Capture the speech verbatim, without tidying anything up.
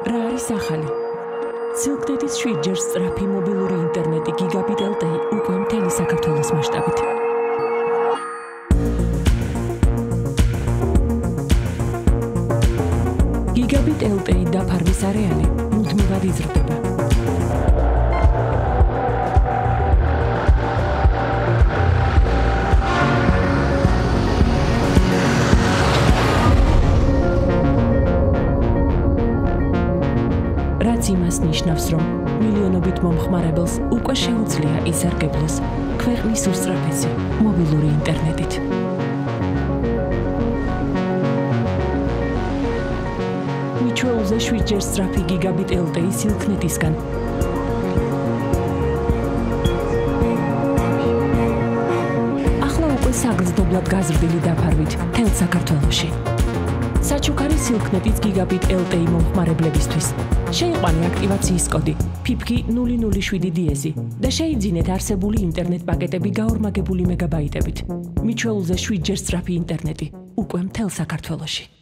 რა არის ახალი? Silknet-ის შვიდჯერ სწრაფი მობილური ინტერნეტი გიგაბიტ ელ ტე ი უკვე მთელი საქართველოს მასშტაბით. გიგაბიტ ელ ტე ი დაფარვის არეალი მუდმივად იზრდება. რაც იმას ნიშნავს, რომ მილიონობით მომხმარებელს უკვე შეუძლია ისარგებლოს ქვეყნის უსწრაფესი მობილური ინტერნეტით. მიჩვეულზე შვიდჯერ სწრაფი გიგაბიტ ელ ტე ი Silknet-ისგან. ახლა უკვე საგრძნობლად გაზრდილი დაფარვით მთელ საქართველოში. საჩუქარი Silknet-ის გიგაბიტ ელ ტე ი მომხმარებლებისთვის. შეიყვანე აქტივაციის კოდი ფი ფ კი ნული ნული შვიდი დიეზი და შეიძინეთ არსებული ინტერნეტ პაკეტები გაორმაგებული მეგაბაიტებით. მიჩვეულზე შვიდჯერ სწრაფი ინტერნეტი უკვე მთელ საქართველოში.